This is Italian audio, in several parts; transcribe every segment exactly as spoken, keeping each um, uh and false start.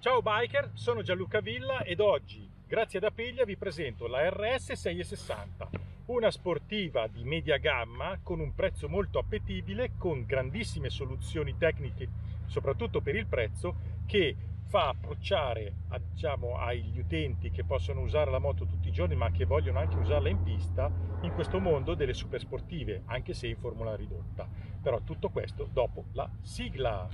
Ciao biker, sono Gianluca Villa ed oggi, grazie ad Aprilia, vi presento la R S seicentosessanta, una sportiva di media gamma con un prezzo molto appetibile, con grandissime soluzioni tecniche, soprattutto per il prezzo, che fa approcciare a, diciamo, agli utenti che possono usare la moto tutti i giorni ma che vogliono anche usarla in pista in questo mondo delle super sportive, anche se in formula ridotta. Però tutto questo dopo la sigla.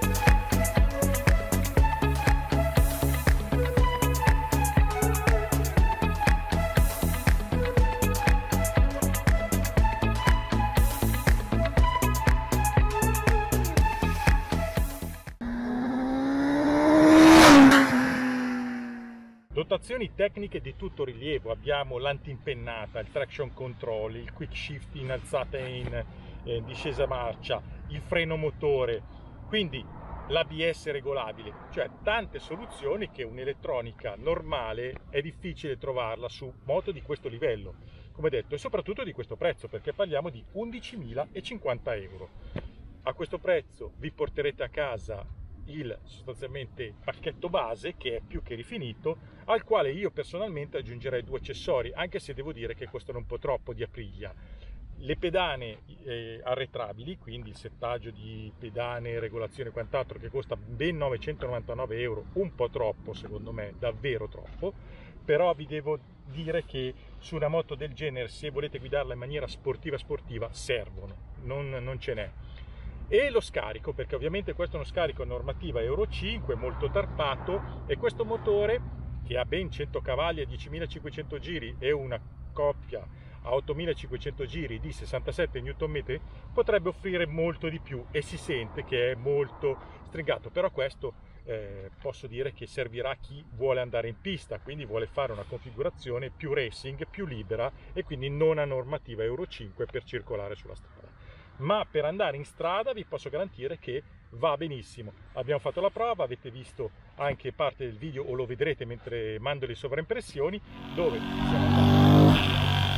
Dotazioni tecniche di tutto rilievo: abbiamo l'antimpennata, il traction control, il quick shift in alzata e in eh, discesa marcia, il freno motore, quindi l'A B S regolabile, cioè tante soluzioni che un'elettronica normale è difficile trovarla su moto di questo livello, come detto, e soprattutto di questo prezzo, perché parliamo di undicimilacinquanta euro. A questo prezzo vi porterete a casa il sostanzialmente pacchetto base, che è più che rifinito, al quale io personalmente aggiungerei due accessori, anche se devo dire che costano un po' troppo di Aprilia. Le pedane eh, arretrabili, quindi il settaggio di pedane, regolazione e quant'altro, che costa ben novecentonovantanove euro, un po' troppo secondo me, davvero troppo, però vi devo dire che su una moto del genere, se volete guidarla in maniera sportiva sportiva, servono, non, non ce n'è. E lo scarico, perché ovviamente questo è uno scarico normativa Euro cinque, molto tarpato, e questo motore, che ha ben cento cavalli a diecimilacinquecento giri e una coppia a ottomilacinquecento giri di sessantasette newton metri, potrebbe offrire molto di più e si sente che è molto stringato. Però questo eh, posso dire che servirà a chi vuole andare in pista, quindi vuole fare una configurazione più racing, più libera, e quindi non a normativa Euro cinque per circolare sulla strada. Ma per andare in strada vi posso garantire che va benissimo. Abbiamo fatto la prova, avete visto anche parte del video, o lo vedrete mentre mando le sovraimpressioni, dove siamo andati.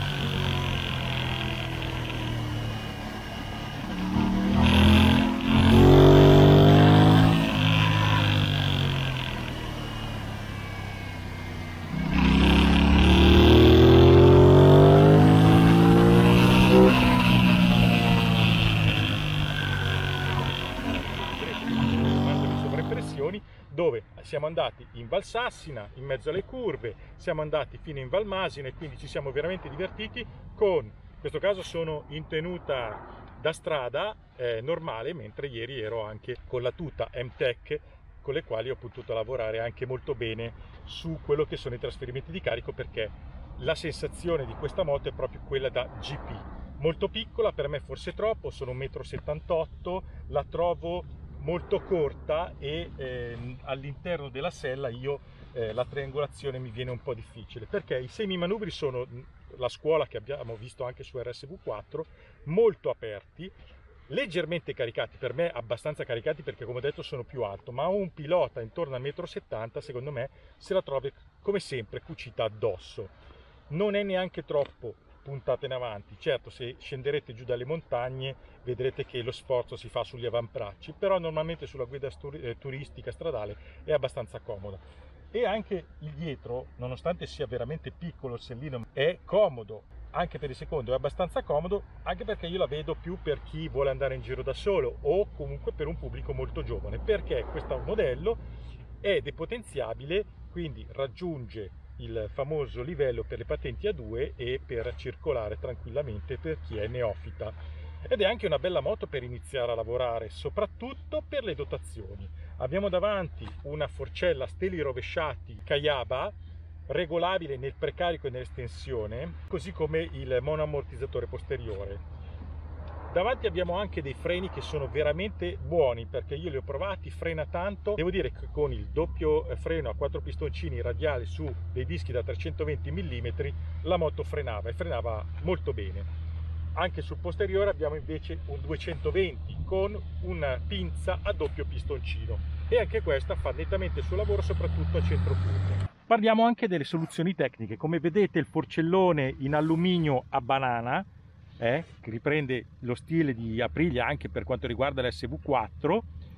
Dove siamo andati in Val Sassina, in mezzo alle curve, siamo andati fino in Val Masina, e quindi ci siamo veramente divertiti. Con, in questo caso sono in tenuta da strada eh, normale, mentre ieri ero anche con la tuta M-Tech, con le quali ho potuto lavorare anche molto bene su quello che sono i trasferimenti di carico, perché la sensazione di questa moto è proprio quella da G P. Molto piccola, per me forse troppo, sono un metro e settantotto, la trovo molto corta e eh, all'interno della sella io eh, la triangolazione mi viene un po' difficile, perché i semimanubri sono la scuola che abbiamo visto anche su R S V quattro, molto aperti, leggermente caricati, per me abbastanza caricati perché come ho detto sono più alto, ma un pilota intorno al metro e settanta secondo me se la trovi come sempre cucita addosso. Non è neanche troppo puntata in avanti. Certo, se scenderete giù dalle montagne vedrete che lo sforzo si fa sugli avambracci, però normalmente sulla guida turistica stradale è abbastanza comoda. E anche il dietro, nonostante sia veramente piccolo il sellino, è comodo, anche per il secondo è abbastanza comodo, anche perché io la vedo più per chi vuole andare in giro da solo o comunque per un pubblico molto giovane, perché questo modello è depotenziabile, quindi raggiunge il famoso livello per le patenti A due e per circolare tranquillamente per chi è neofita, ed è anche una bella moto per iniziare a lavorare, soprattutto per le dotazioni. Abbiamo davanti una forcella steli rovesciati Kayaba, regolabile nel precarico e nell'estensione, così come il monoammortizzatore posteriore. Davanti abbiamo anche dei freni che sono veramente buoni, perché io li ho provati, frena tanto. Devo dire che con il doppio freno a quattro pistoncini radiali su dei dischi da trecentoventi millimetri la moto frenava e frenava molto bene. Anche sul posteriore abbiamo invece un duecentoventi con una pinza a doppio pistoncino, e anche questa fa nettamente il suo lavoro, soprattutto a centro curva. Parliamo anche delle soluzioni tecniche. Come vedete, il forcellone in alluminio a banana, Eh, che riprende lo stile di Aprilia anche per quanto riguarda l'S V quattro,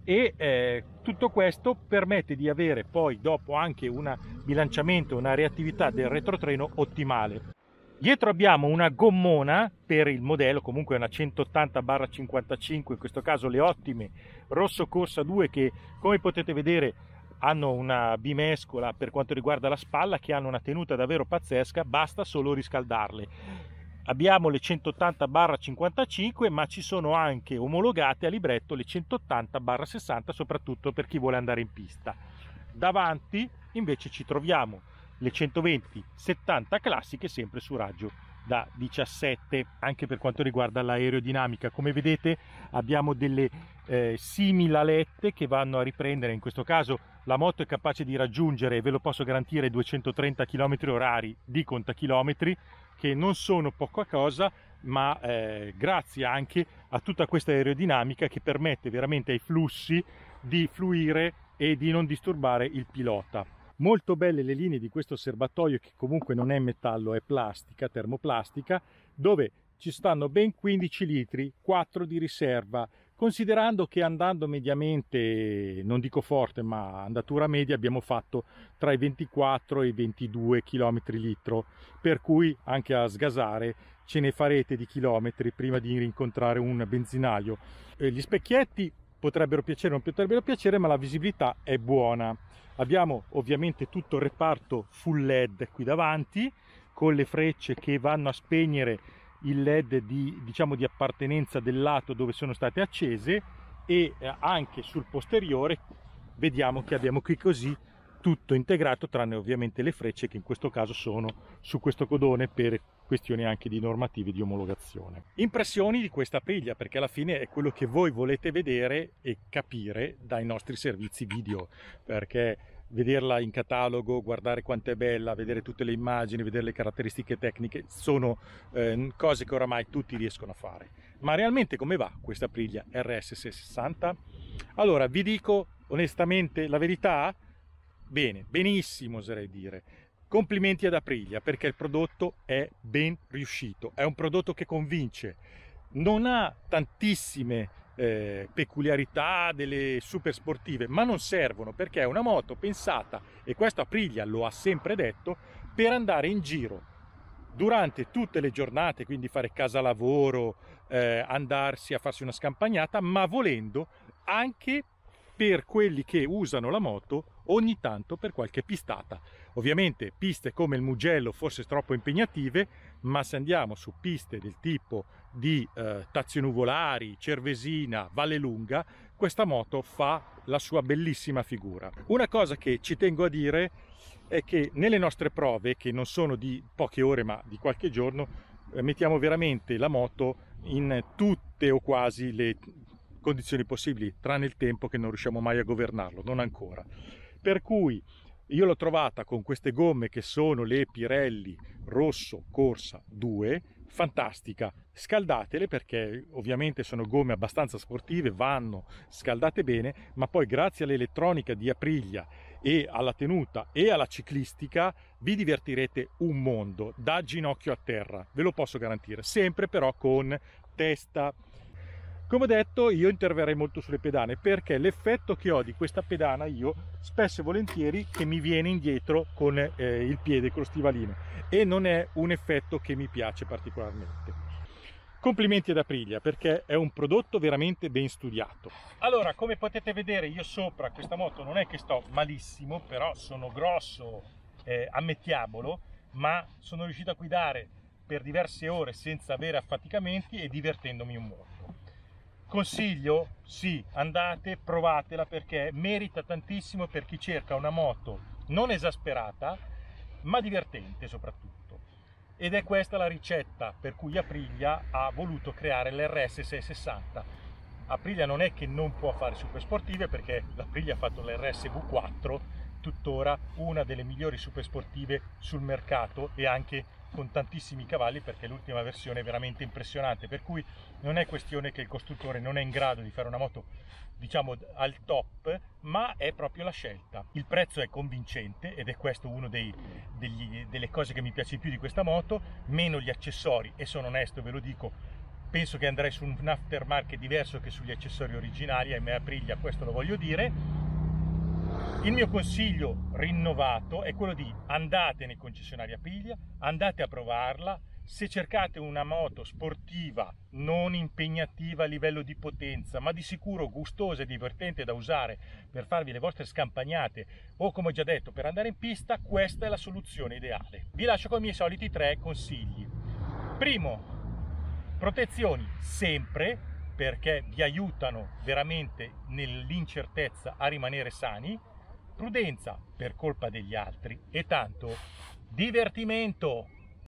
e eh, tutto questo permette di avere poi dopo anche un bilanciamento, una reattività del retrotreno ottimale. Dietro abbiamo una gommona per il modello, comunque una centottanta barra cinquantacinque, in questo caso le ottime Rosso Corsa due, che come potete vedere hanno una bimescola per quanto riguarda la spalla, che hanno una tenuta davvero pazzesca, basta solo riscaldarle. Abbiamo le centottanta barra cinquantacinque, ma ci sono anche omologate a libretto le centottanta barra sessanta, soprattutto per chi vuole andare in pista. Davanti invece ci troviamo le centoventi settanta classiche, sempre su raggio da diciassette. Anche per quanto riguarda l'aerodinamica, come vedete abbiamo delle eh, simili alette che vanno a riprendere. In questo caso la moto è capace di raggiungere, ve lo posso garantire, duecentotrenta chilometri orari di contachilometri, che non sono poca cosa, ma eh, grazie anche a tutta questa aerodinamica che permette veramente ai flussi di fluire e di non disturbare il pilota. Molto belle le linee di questo serbatoio, che comunque non è metallo, è plastica, termoplastica, dove ci stanno ben quindici litri, quattro di riserva, considerando che andando mediamente, non dico forte, ma andatura media, abbiamo fatto tra i ventiquattro e i ventidue chilometri litro, per cui anche a sgasare ce ne farete di chilometri prima di rincontrare un benzinaio. Eh, gli specchietti potrebbero piacere o non potrebbero piacere, ma la visibilità è buona. Abbiamo ovviamente tutto il reparto full L E D qui davanti, con le frecce che vanno a spegnere il L E D di, diciamo, di appartenenza del lato dove sono state accese, e eh, anche sul posteriore vediamo che abbiamo qui così tutto integrato, tranne ovviamente le frecce che in questo caso sono su questo codone per questioni anche di normative di omologazione. Impressioni di questa Aprilia, perché alla fine è quello che voi volete vedere e capire dai nostri servizi video, perché vederla in catalogo, guardare quanto è bella, vedere tutte le immagini, vedere le caratteristiche tecniche sono eh, cose che oramai tutti riescono a fare. Ma realmente come va questa Aprilia R S sessanta? Allora, vi dico onestamente la verità. Bene, benissimo oserei dire. Complimenti ad Aprilia, perché il prodotto è ben riuscito, è un prodotto che convince, non ha tantissime eh, peculiarità delle super sportive, ma non servono, perché è una moto pensata, e questo Aprilia lo ha sempre detto, per andare in giro durante tutte le giornate, quindi fare casa lavoro, eh, andarsi a farsi una scampagnata, ma volendo anche per quelli che usano la moto ogni tanto per qualche pistata. Ovviamente piste come il Mugello forse troppo impegnative, ma se andiamo su piste del tipo di eh, Tazio Nuvolari, Cervesina, Vallelunga, questa moto fa la sua bellissima figura. Una cosa che ci tengo a dire è che nelle nostre prove, che non sono di poche ore ma di qualche giorno, eh, mettiamo veramente la moto in tutte o quasi le condizioni possibili, tranne il tempo che non riusciamo mai a governarlo, non ancora. Per cui io l'ho trovata con queste gomme che sono le Pirelli Rosso Corsa due, fantastica. Scaldatele, perché ovviamente sono gomme abbastanza sportive, vanno scaldate bene, ma poi grazie all'elettronica di Aprilia e alla tenuta e alla ciclistica vi divertirete un mondo, da ginocchio a terra, ve lo posso garantire, sempre però con testa. Come ho detto, io interverrei molto sulle pedane, perché l'effetto che ho di questa pedana io spesso e volentieri che mi viene indietro con eh, il piede, con lo stivalino, e non è un effetto che mi piace particolarmente. Complimenti ad Aprilia, perché è un prodotto veramente ben studiato. Allora, come potete vedere, io sopra questa moto non è che sto malissimo, però sono grosso, eh, ammettiamolo, ma sono riuscito a guidare per diverse ore senza avere affaticamenti e divertendomi un mondo. Consiglio? Sì, andate, provatela, perché merita tantissimo per chi cerca una moto non esasperata, ma divertente soprattutto. Ed è questa la ricetta per cui Aprilia ha voluto creare l'R S seicentosessanta. Aprilia non è che non può fare super sportive, perché l'Aprilia ha fatto l'R S V quattro, tuttora una delle migliori super sportive sul mercato e anche con tantissimi cavalli, perché l'ultima versione è veramente impressionante, per cui non è questione che il costruttore non è in grado di fare una moto diciamo al top, ma è proprio la scelta. Il prezzo è convincente ed è questo uno dei, degli, delle cose che mi piace più di questa moto, meno gli accessori, e sono onesto ve lo dico, penso che andrei su un aftermarket diverso che sugli accessori originali, ahimè Aprilia, questo lo voglio dire. Il mio consiglio rinnovato è quello di andate nei concessionari Aprilia, andate a provarla. Se cercate una moto sportiva, non impegnativa a livello di potenza, ma di sicuro gustosa e divertente da usare per farvi le vostre scampagnate o, come ho già detto, per andare in pista, questa è la soluzione ideale. Vi lascio con i miei soliti tre consigli. Primo, protezioni sempre, perché vi aiutano veramente nell'incertezza a rimanere sani. Prudenza per colpa degli altri e tanto divertimento.